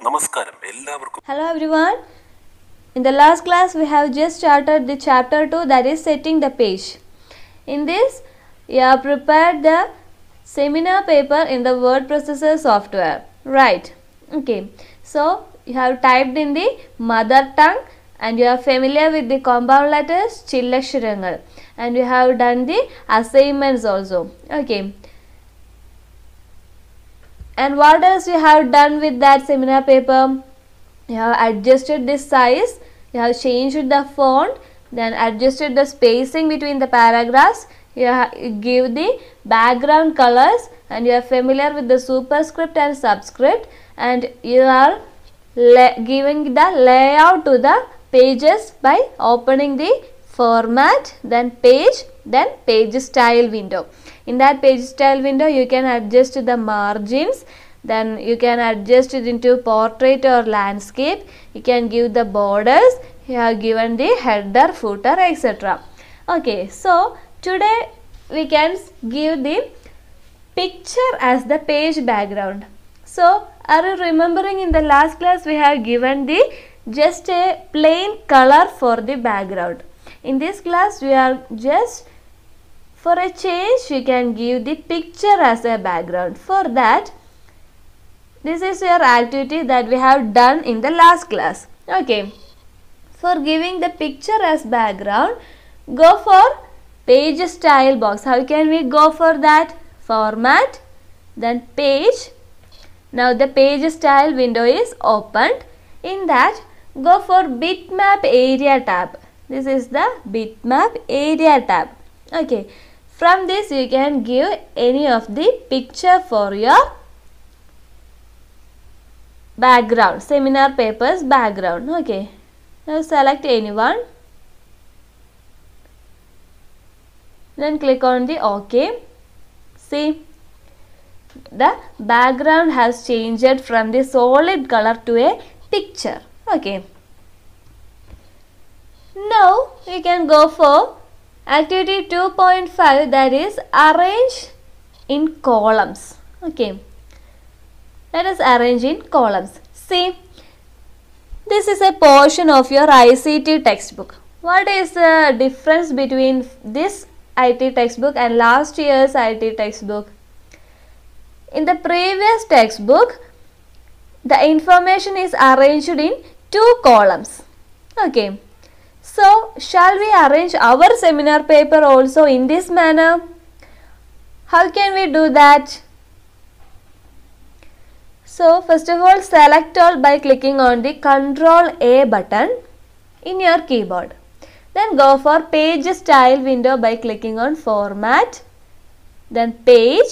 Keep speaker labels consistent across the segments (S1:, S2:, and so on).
S1: നമസ്കാരം എല്ലാവർക്കും.
S2: Hello everyone. In the last class we have just started the chapter 2, that is setting the page. In this you have prepared the seminar paper in the word processor software, right? Okay, so you have typed in the mother tongue and you are familiar with the compound letters chillaksharangal, and you have done the assignments also. Okay, and what else you have done with that seminar paper? You have adjusted the size, you have changed the font, then adjusted the spacing between the paragraphs, you give the background colors, and you are familiar with the superscript and subscript, and you are giving the layout to the pages by opening the format, then page style window. In that page style window you can adjust the margins, then you can adjust it into portrait or landscape, you can give the borders, you have given the header, footer, etc. Okay, so today we can give the picture as the page background. So are you remembering, in the last class we have given the just a plain color for the background. In this class we are just, for a change, you can give the picture as a background. For that, this is your activity that we have done in the last class. Okay, for giving the picture as background, go for page style box. How can we go for that? Format, then page. Now the page style window is opened. In that, go for bitmap area tab. This is the bitmap area tab. Okay, from this you can give any of the picture for your background, seminar paper's background. Okay, now select anyone, then click on the OK. See, the background has changed from the solid color to a picture. Okay, now you can go for activity 2.5, that is arrange in columns. Okay, let us arrange in columns. See, this is a portion of your ICT textbook. What is the difference between this IT textbook and last year's IT textbook? In the previous textbook, the information is arranged in 2 columns. Okay, so shall we arrange our seminar paper also in this manner? How can we do that? So first of all, select all by clicking on the Ctrl A button in your keyboard. Then go for page style window by clicking on format, then page.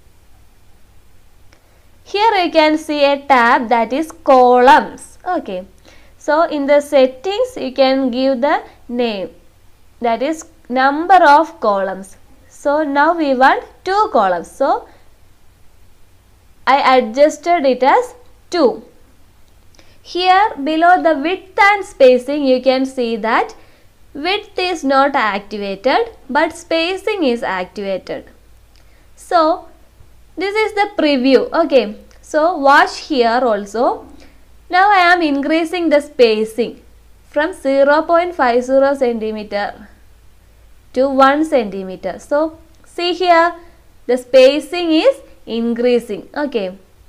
S2: Here you can see a tab that is columns. Okay, so in the settings you can give the name, that is number of columns. So now we want 2 columns, so I adjusted it as 2. Here below the width and spacing you can see that width is not activated but spacing is activated. So this is the preview. Okay, so watch here also. Now I am increasing the spacing from 0.50 centimeter to 1 centimeter. So see here, the spacing is increasing. Okay,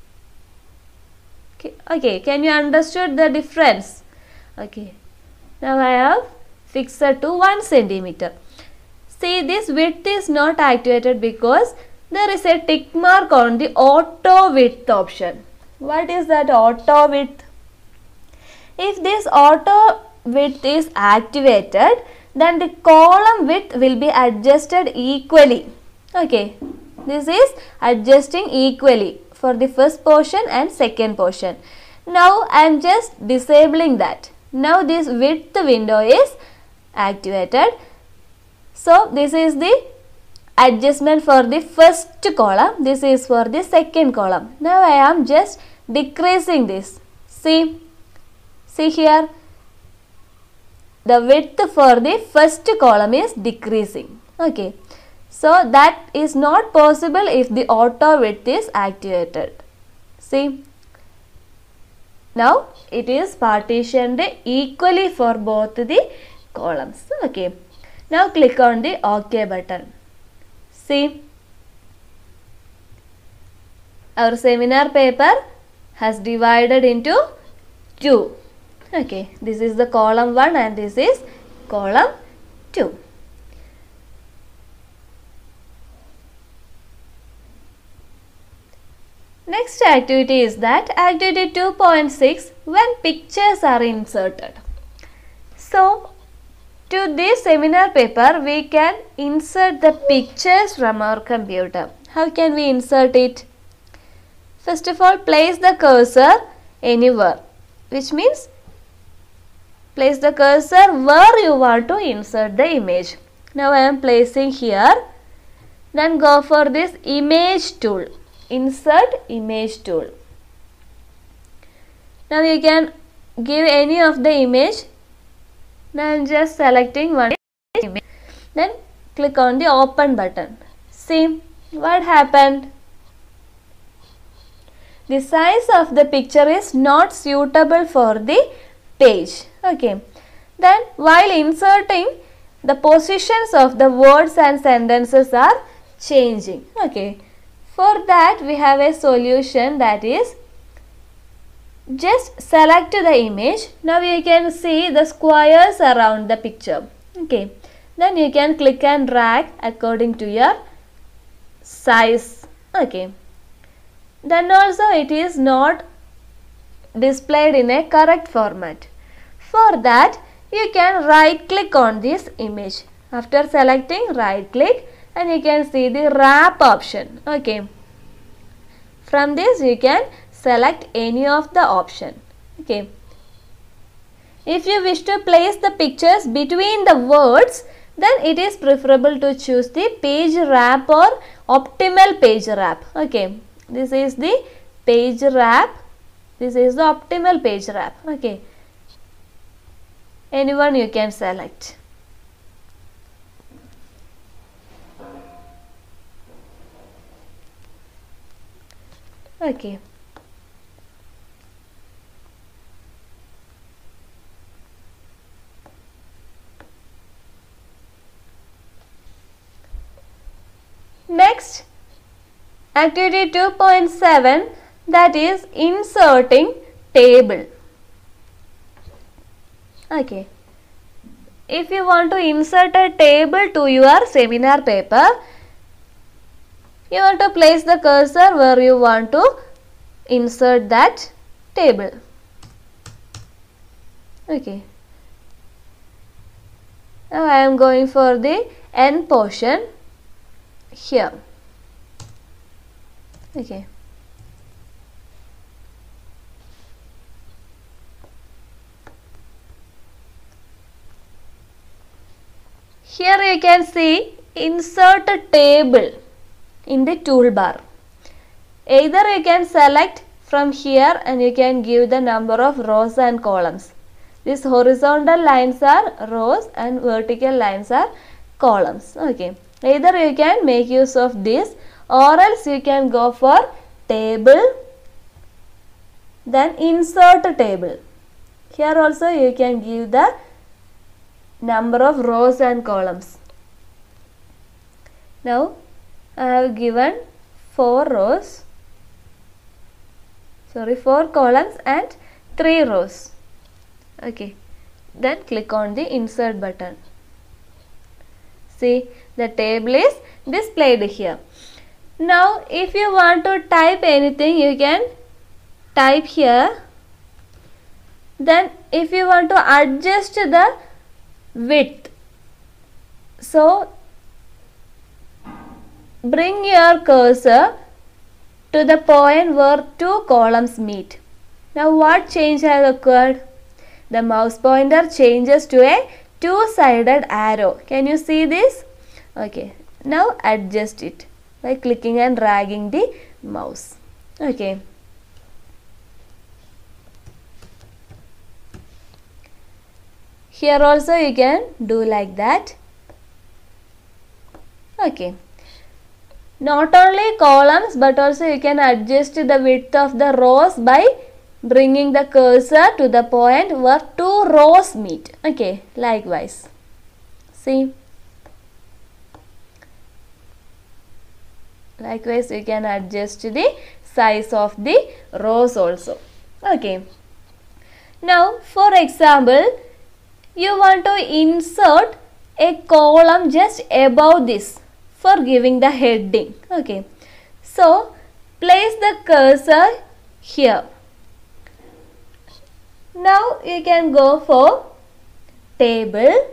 S2: can you understood the difference? Okay, now I have fixed to 1 centimeter. See, this width is not activated because there is a tick mark on the auto width option. What is that auto width? If this auto width is activated, then the column width will be adjusted equally. Okay, this is adjusting equally for the first portion and second portion. Now I am just disabling that. Now this width window is activated. So this is the adjustment for the first column, this is for the second column. Now I am just decreasing this. See here, the width for the first column is decreasing. Okay, so that is not possible if the auto width is activated. See, Now it is partitioned equally for both the columns. Okay. Now click on the OK button. See, our seminar paper has divided into two. Okay, this is the column 1 and this is column 2. Next activity is that activity 2.6, when pictures are inserted. So, to this seminar paper we can insert the pictures from our computer. How can we insert it? First of all, place the cursor anywhere, which means place the cursor where you want to insert the image. Now I am placing here. Then go for this image tool. Insert image tool. Now you can give any of the image. Now I am just selecting one image. Then click on the open button. See what happened. The size of the picture is not suitable for the page. Okay. Then while inserting, the positions of the words and sentences are changing. Okay. For that we have a solution, that is, just select the image. Now you can see the squares around the picture. Okay. Then you can click and drag according to your size. Okay. Then also it is not displayed in a correct format. For that you can right click on this image. After selecting, right click and you can see the wrap option. Okay. From this you can select any of the option. Okay. If you wish to place the pictures between the words, then it is preferable to choose the page wrap or optimal page wrap. Okay. This is the page wrap. This is the optimal page wrap. Okay. Anyone you can select. Okay. Next, activity 2.7, that is inserting table. Okay. If you want to insert a table to your seminar paper, you want to place the cursor where you want to insert that table. Okay. Now I am going for the end portion here. Okay. Here you can see insert a table in the toolbar. Either you can select from here and you can give the number of rows and columns. These horizontal lines are rows and vertical lines are columns. Okay. Either you can make use of this or else you can go for table, then insert a table. Here also you can give the number of rows and columns. Now I have given 4 columns and 3 rows. Okay. Then click on the insert button. See, the table is displayed here. Now if you want to type anything, you can type here. Then if you want to adjust the width, so bring your cursor to the point where 2 columns meet. Now what change has occurred? The mouse pointer changes to a 2-sided arrow. Can you see this? Okay. Now adjust it by clicking and dragging the mouse. Okay. Here also you can do like that. Okay. Not only columns but also you can adjust the width of the rows by bringing the cursor to the point where two rows meet. Okay, likewise. See, likewise we can adjust the size of the rows also. Okay. Now, for example, you want to insert a column just above this for giving the heading. Okay. So, place the cursor here. Now, you can go for table,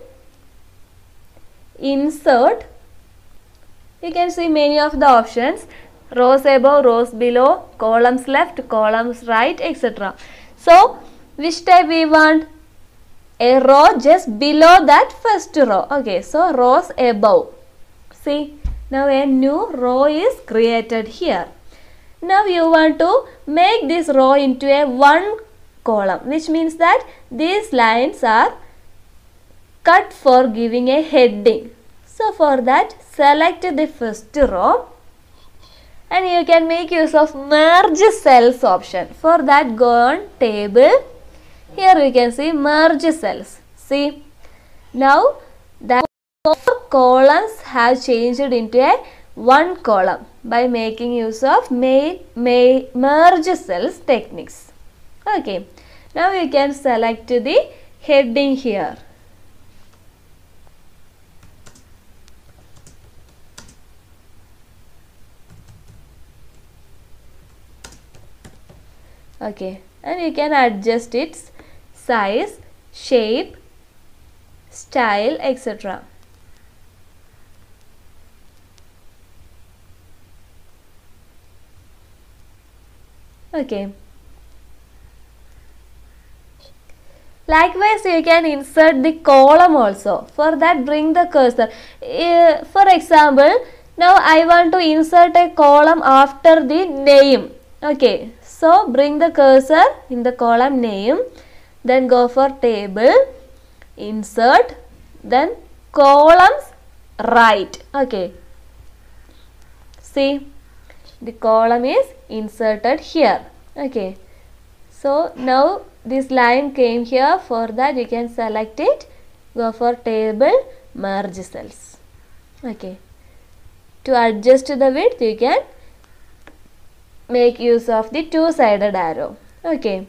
S2: insert. You can see many of the options: rows above, rows below, columns left, columns right, etc. So, which type we want? A row just below that first row. Okay, so rows above. See, now a new row is created here. Now you want to make this row into a one column, which means that these lines are cut for giving a heading. So for that, select the first row and you can make use of merge cells option. For that, go on table. Here we can see merge cells. See, now that 4 columns have changed into a one column by making use of merge cells techniques. Okay, now you can select the heading here. Okay, and you can adjust its size, shape, style, etc. Okay. Likewise, you can insert the column also. For that, bring the cursor. For example, now I want to insert a column after the name. Okay, so bring the cursor in the column name, then go for table, insert, then columns right. Okay, see, the column is inserted here. Okay, so now this line came here. For that, you can select it, go for table, merge cells. Okay, to adjust the width, you can make use of the two-sided arrow. Okay,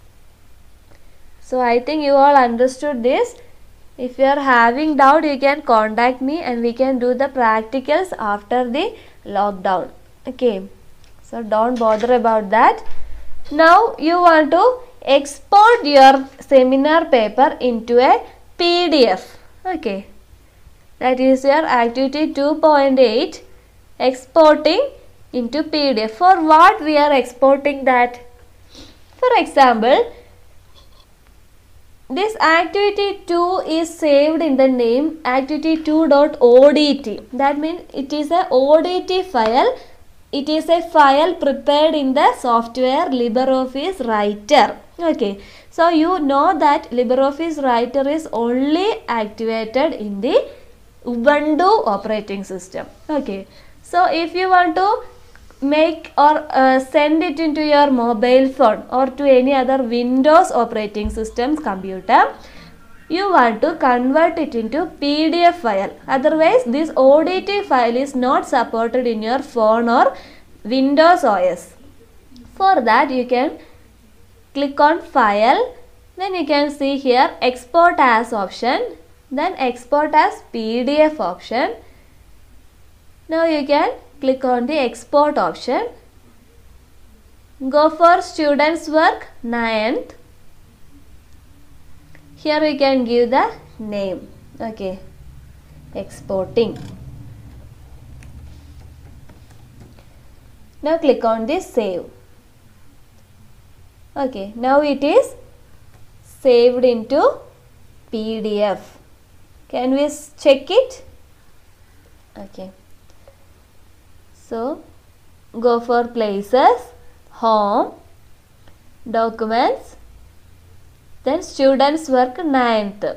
S2: so I think you all understood this. If you are having doubt, you can contact me and we can do the practicals after the lockdown. Okay, so don't bother about that. Now you want to export your seminar paper into a PDF. Okay, that is your activity 2.8, exporting into PDF. For what we are exporting that? For example, this activity 2 is saved in the name activity2.odt. That means it is a ODT file. It is a file prepared in the software LibreOffice Writer. Okay, so you know that LibreOffice Writer is only activated in the Ubuntu operating system. Okay, so if you want to make or send it into your mobile phone or to any other Windows operating system's computer, you want to convert it into PDF file. Otherwise, this ODT file is not supported in your phone or Windows OS. For that, you can click on File, then you can see here Export as option, then Export as PDF option. Now you can click on the Export option. Go for Students Work 9th. Here we can give the name. Okay, exporting. Now click on this Save. Okay, now it is saved into PDF. Can we check it? Okay. So, go for Places, Home, Documents, then Students Work 9th.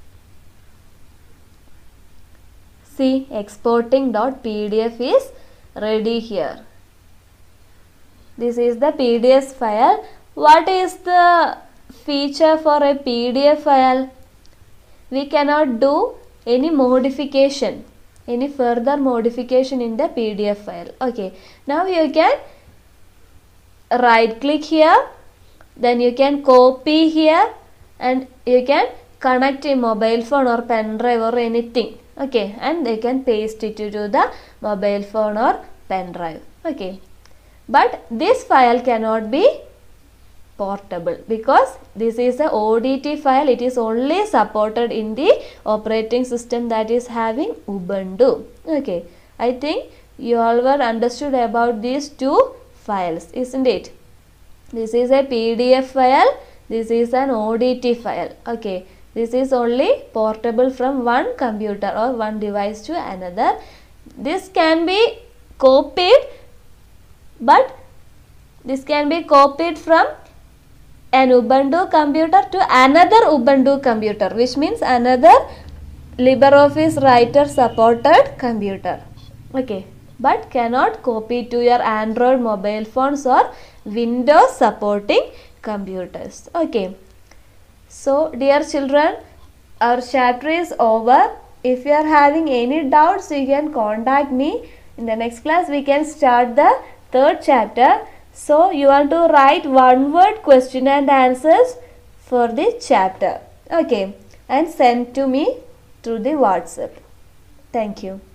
S2: See, exporting.pdf is ready here. This is the PDF file What is the feature for a PDF file? We cannot do any modification, any further modification in the PDF file. Okay, now you can right click here, then you can copy here, and you can connect a mobile phone or pen drive or anything. Okay, and they can paste it to the mobile phone or pen drive. Okay, but this file cannot be portable because this is a ODT file. It is only supported in the operating system that is having Ubuntu. Okay, I think you all were understood about these two files, isn't it? This is a PDF file, this is an ODT file. Okay, this is only portable from one computer or one device to another. This can be copied, but this can be copied from an Ubuntu computer to another Ubuntu computer, which means another LibreOffice Writer supported computer. Okay, but cannot copy to your Android mobile phones or Windows supporting computers. Okay, so dear children, our chapter is over. If you are having any doubts, you can contact me. In the next class, we can start the third chapter. So you want to write one word question and answers for the chapter. Okay, and send to me through the WhatsApp. Thank you.